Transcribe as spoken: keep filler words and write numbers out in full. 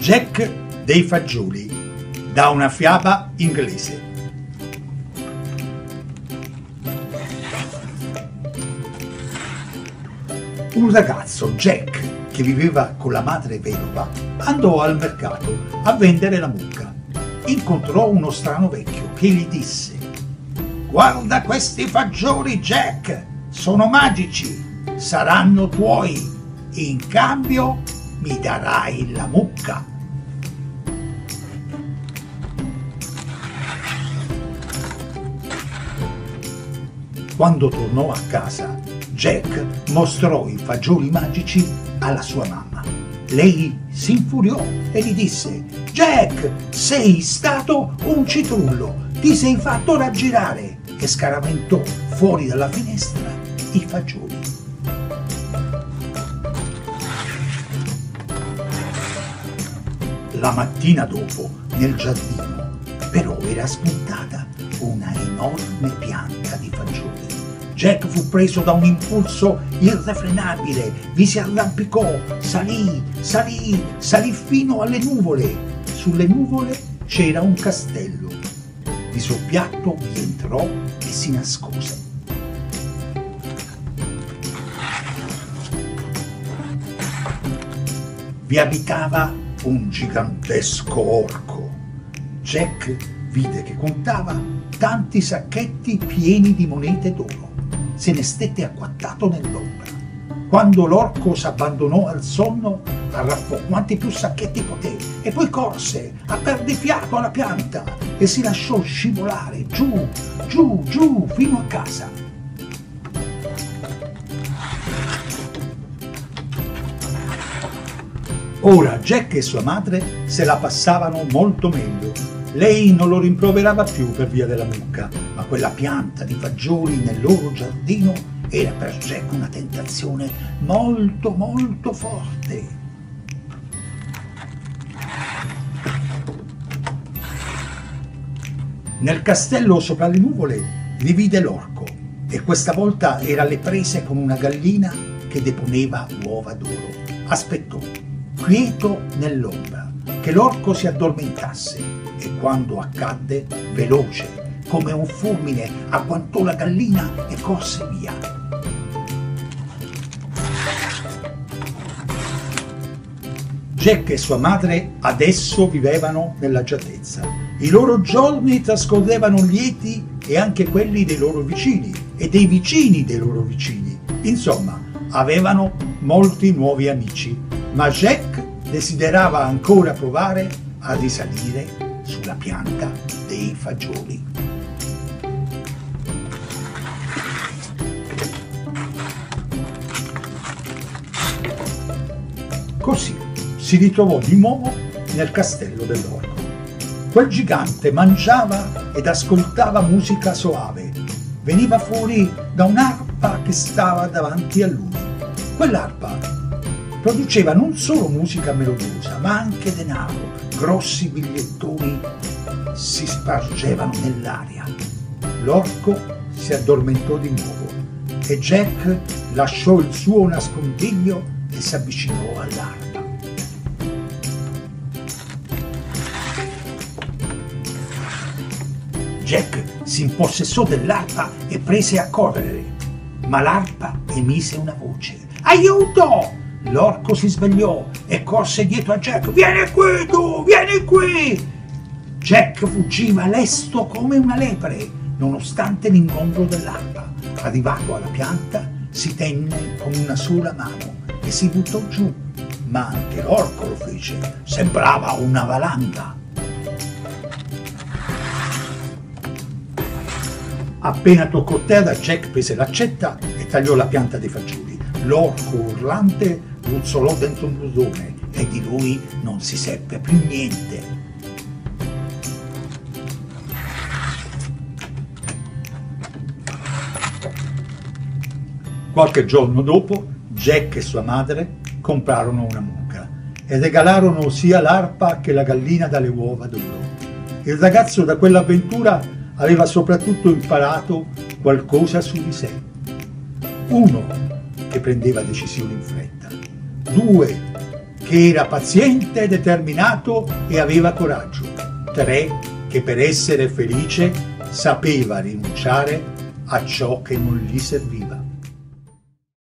Jack dei fagioli, da una fiaba inglese. Un ragazzo, Jack, che viveva con la madre vedova, andò al mercato a vendere la mucca. Incontrò uno strano vecchio che gli disse: «Guarda questi fagioli, Jack, sono magici, saranno tuoi, in cambio mi darai la mucca». Quando tornò a casa, Jack mostrò i fagioli magici alla sua mamma. Lei si infuriò e gli disse: «Jack, sei stato un citrullo, ti sei fatto raggirare», e scaraventò fuori dalla finestra i fagioli. La mattina dopo, nel giardino, però era spuntata una enorme pianta di fagioli. Jack fu preso da un impulso irrefrenabile, vi si arrampicò, salì, salì, salì fino alle nuvole. Sulle nuvole c'era un castello. Di soppiatto vi entrò e si nascose. Vi abitava un gigantesco orco. Jack vide che contava tanti sacchetti pieni di monete d'oro. Se ne stette acquattato nell'ombra. Quando l'orco s'abbandonò al sonno, arraffò quanti più sacchetti poté e poi corse a perdifiato alla pianta e si lasciò scivolare giù, giù, giù fino a casa. Ora Jack e sua madre se la passavano molto meglio. Lei non lo rimproverava più per via della mucca, ma quella pianta di fagioli nel loro giardino era per Jack una tentazione molto molto forte. Nel castello sopra le nuvole li vide l'orco e questa volta era alle prese con una gallina che deponeva uova d'oro. Aspettò, quieto nell'ombra, che l'orco si addormentasse e quando accadde, veloce come un fulmine, agguantò la gallina e corse via. Jack e sua madre adesso vivevano nell'agiatezza. I loro giorni trascorrevano lieti e anche quelli dei loro vicini e dei vicini dei loro vicini. Insomma, avevano molti nuovi amici, ma Jack desiderava ancora provare a risalire sulla pianta dei fagioli. Così si ritrovò di nuovo nel castello dell'orco. Quel gigante mangiava ed ascoltava musica soave. Veniva fuori da un'arpa che stava davanti a lui. Quell'arpa produceva non solo musica melodiosa, ma anche denaro. Grossi bigliettoni si spargevano nell'aria. L'orco si addormentò di nuovo e Jack lasciò il suo nascondiglio e si avvicinò all'arpa. Jack si impossessò dell'arpa e prese a correre, ma l'arpa emise una voce: «Aiuto!» L'orco si svegliò e corse dietro a Jack. «Vieni qui tu, vieni qui!» Jack fuggiva lesto come una lepre, nonostante l'ingombro dell'arpa. Arrivato alla pianta, si tenne con una sola mano e si buttò giù, ma anche l'orco lo fece. Sembrava una valanga. Appena toccò terra, Jack prese l'accetta e tagliò la pianta dei fagioli. L'orco urlante ruzzolò dentro un burrone e di lui non si seppe più niente. Qualche giorno dopo, Jack e sua madre comprarono una mucca e regalarono sia l'arpa che la gallina dalle uova d'oro. Il ragazzo da quell'avventura aveva soprattutto imparato qualcosa su di sé. Uno, che prendeva decisioni in fretta. Due, che era paziente, determinato e aveva coraggio. tre. Che per essere felice sapeva rinunciare a ciò che non gli serviva.